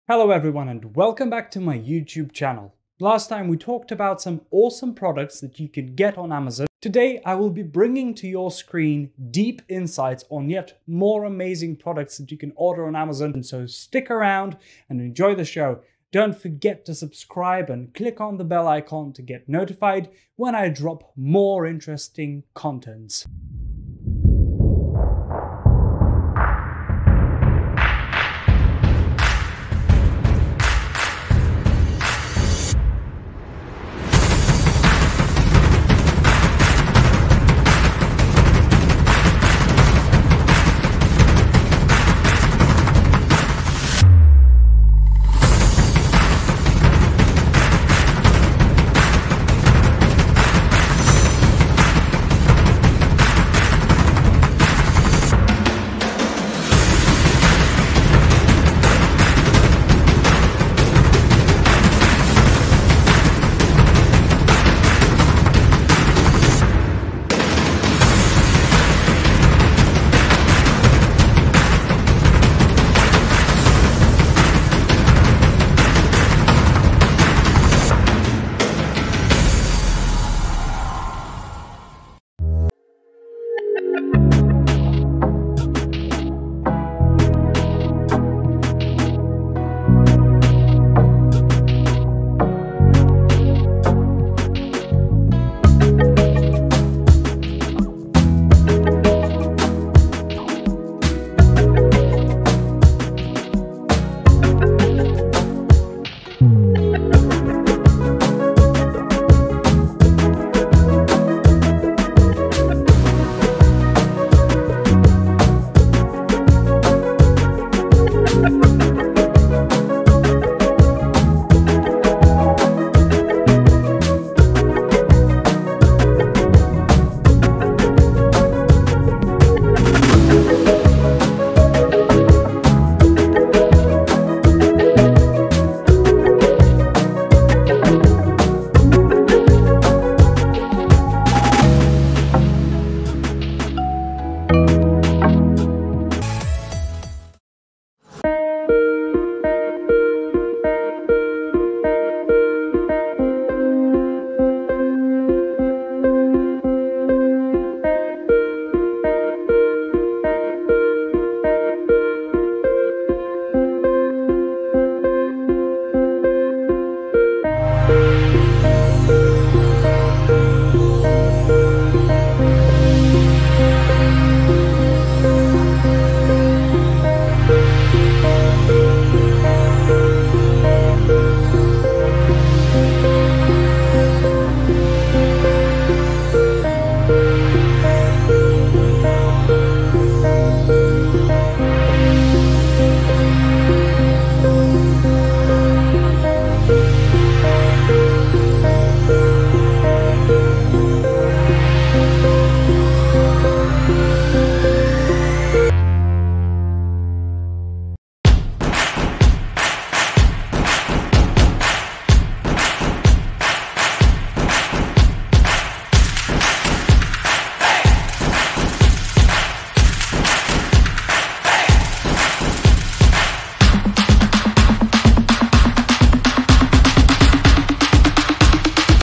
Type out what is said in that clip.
Hello everyone and welcome back to my YouTube channel. Last time we talked about some awesome products that you can get on Amazon. Today I will be bringing to your screen deep insights on yet more amazing products that you can order on Amazon. So stick around and enjoy the show. Don't forget to subscribe and click on the bell icon to get notified when I drop more interesting contents.